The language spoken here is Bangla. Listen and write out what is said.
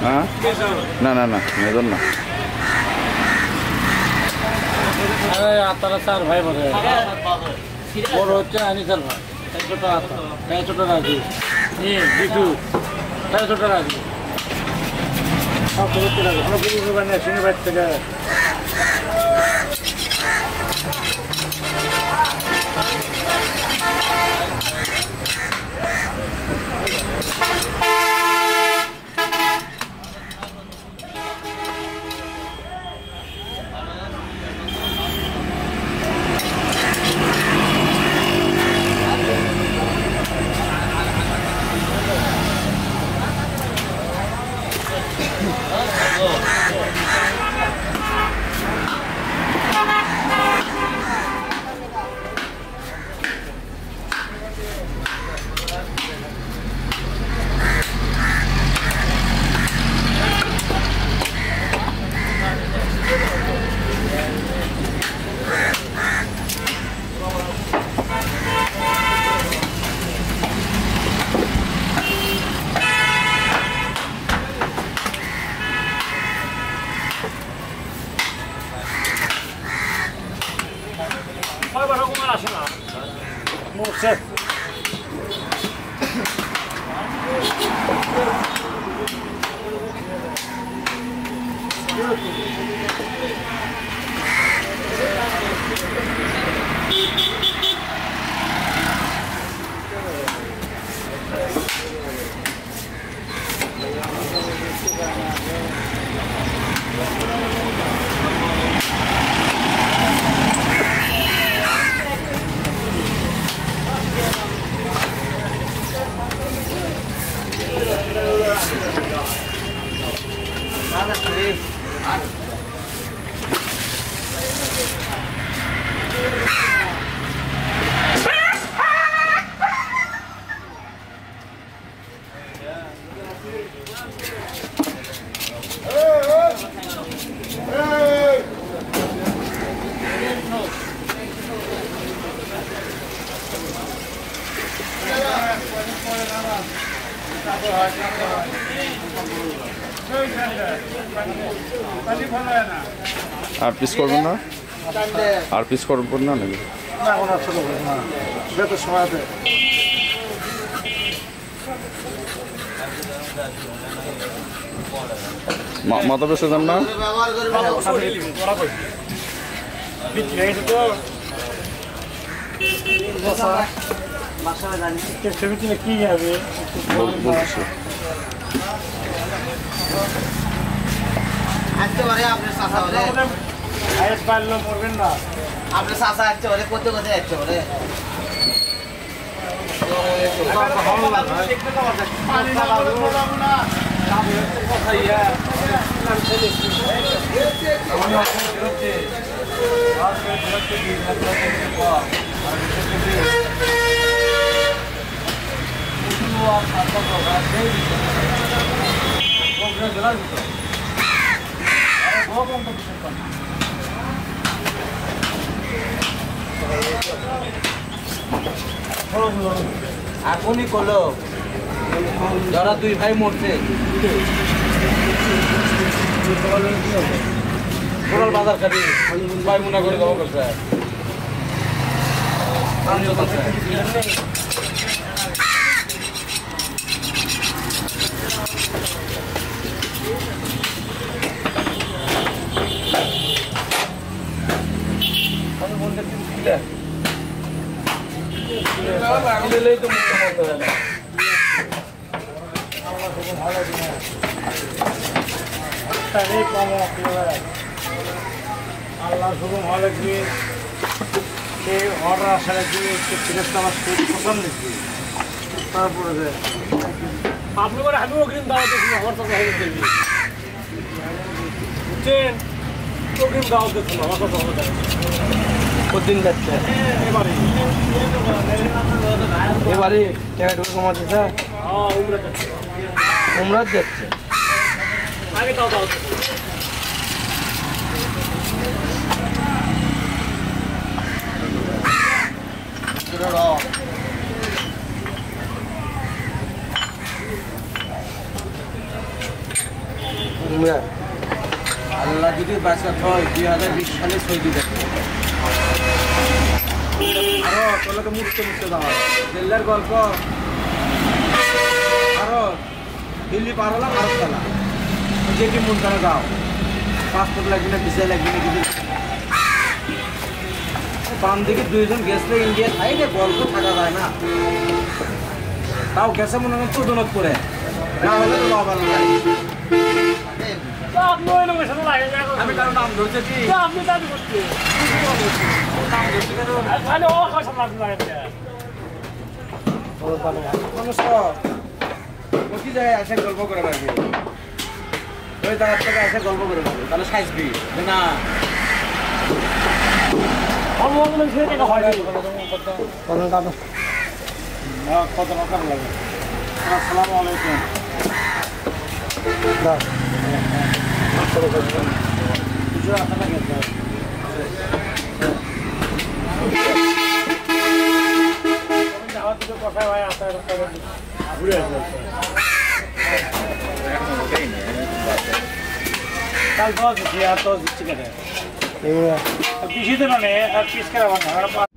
হ্যাঁ না না না মেজন না আপনারা 4 ভাই বলে বড় হচ্ছে আনিসার ভাই ছোট ছোট রাজু বিটু ছোট রাজু সব করতে লাগে আমরা পুরো বানিয়ে শনিবার থেকে আর পিস করবেন না আর পিস করবেন না নাকি মাথা বেসে যান না কি যাবে আপনার চাষা হলে মরবেন না আপনার চাষা আসছে ওরে করতে করতে যাচ্ছে ওরে এখনই করলো যারা 2 ভাই মরছে বাজার খাবি ভাই মনে করে দেবো করছে আল্লাহ হুকুম হলে কি সে অর্ডার আসা লাগবে ফিরেস্তা আমার খুব পছন্দ দেখি তারপরে আপনি করে আমিও অগ্রিম দাওয়া দেখুন আমার কথা হয়ে দেখবি বুঝছেন অগ্রিম দাওয়া দেখুন আমার কথা হয়ে যাবে প্রতিদিন যাচ্ছে এবারে টাকা ঢুকে কমাচ্ছে স্যার উমরাত যাচ্ছে আগে দাও দাও আজকে 2020 সালে 6 দিতে আরো তোলাকে মুক্ত যাওয়া জেলার গল্প আরো দিল্লি পার হলাম ভারত খেলা যে কি মন করে যাও পাসপোর্ট লাগবে না ভিসা লাগবে না কিছু বাম দিকে দুইজন গেছে ইন্ডিয়া থাইলে গল্প থাকা যায় না তাও গেছে মনে হয় চোদনত করে না হলে তো বাবা লাগে আমি কারণ নাম ধরছি আপনি দাবি করছি গল্প করে পারবি ওই জায়গার থেকে এসে গল্প করে পারবি তাহলে সাইজবি না কত টাকা লাগে আসসালামু আলাইকুম কথা ভাই আপনার ঘুরে কাল তো আর তো দিচ্ছি কেটে বেশি দিন আর পিস করা